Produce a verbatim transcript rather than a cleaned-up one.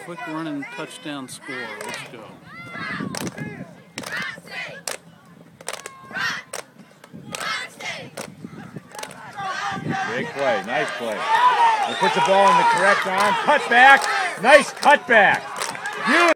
quick running touchdown score. Let's go. Big play, nice play. He puts the ball in the correct arm, cut back, nice cut back. Beautiful.